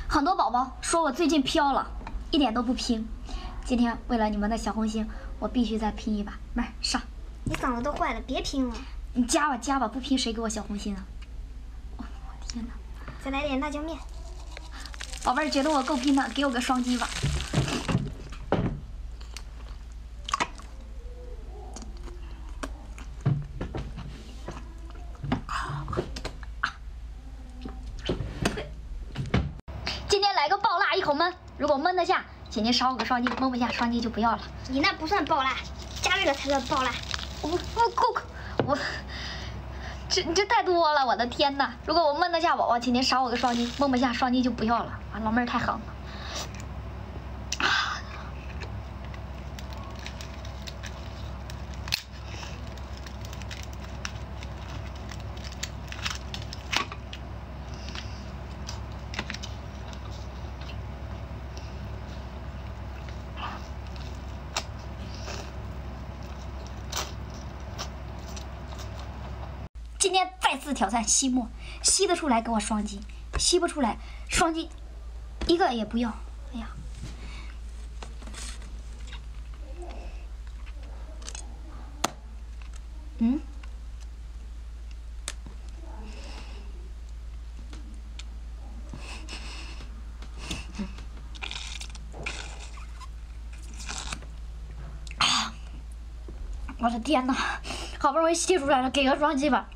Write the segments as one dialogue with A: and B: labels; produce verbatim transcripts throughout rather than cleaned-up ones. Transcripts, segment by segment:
A: 很多宝宝说我最近飘了，一点都不拼。今天为了你们的小红心，我必须再拼一把。妹儿上，
B: 你嗓子都坏了，别拼了。
A: 你加吧加吧，不拼谁给我小红心啊？哦，我天哪！
B: 再来点辣椒面。
A: 宝贝儿觉得我够拼的，给我个双击吧。 一口闷，如果闷得下，请您少我个双击；闷不下，双击就不要了。
B: 你那不算爆辣，加热了才算爆辣。
A: 我我够我，这你这太多了，我的天哪！如果我闷得下宝宝，请您少我个双击；闷不下，双击就不要了。啊，老妹儿太狠了。啊！今天再次挑战吸墨，吸得出来给我双击，吸不出来双击一个也不要。哎呀，嗯，啊，我的天哪，好不容易吸出来了，给个双击吧。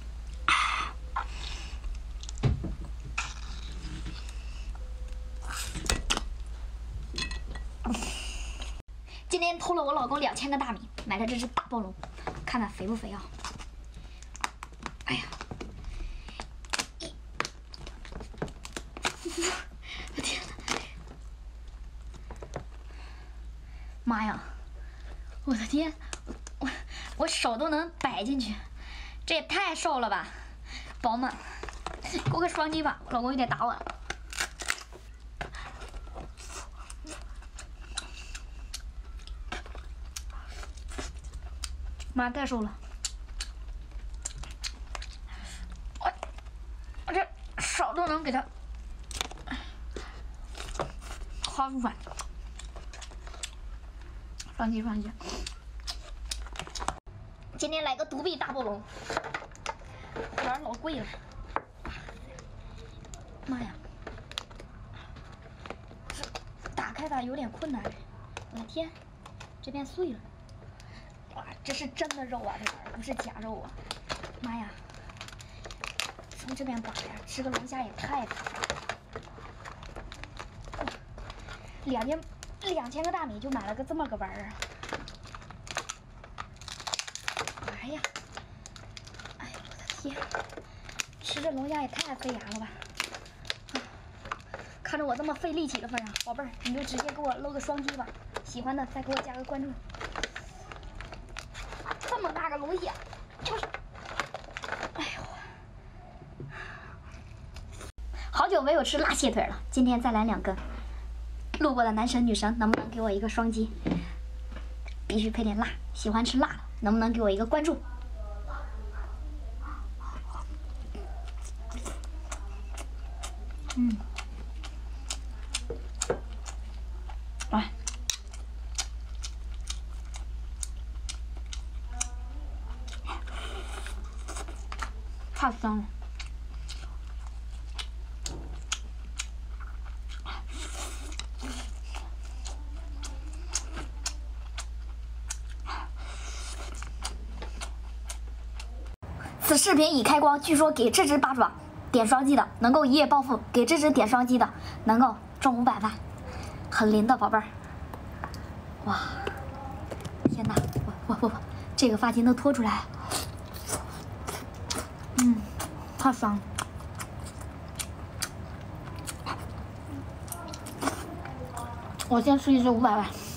A: 今天偷了我老公两千个大米，买了这只大暴龙，看看肥不肥啊？哎呀，我天哪！妈呀！我的天，我我手都能摆进去，这也太瘦了吧！宝们，给我个双击吧，我老公有点打我了。 妈太瘦了，我我这手都能给它薅出来。双击双击，今天来个独臂大暴龙，有点老贵了。妈呀，这打开它有点困难。我的天，这边碎了。 哇，这是真的肉啊，这玩意儿不是假肉啊！妈呀，从这边打呀，吃个龙虾也太惨了。两千两千个大米就买了个这么个玩意儿。哎呀，哎呀，我的天，吃这龙虾也太费牙了吧！啊，看着我这么费力气的份上，宝贝儿，你就直接给我搂个双击吧。喜欢的再给我加个关注。 这么大个龙虾，就是，哎呦，好久没有吃辣蟹腿了，今天再来两根。路过的男神女神，能不能给我一个双击？必须配点辣，喜欢吃辣的，能不能给我一个关注？嗯，来。 太香了！此视频已开光，据说给这只八爪点双击的能够一夜暴富，给这只点双击的能够中五百万，很灵的宝贝儿！哇，天哪！我我我我，这个发筋都拖出来。 嗯，太香了！我先吃一只五百万。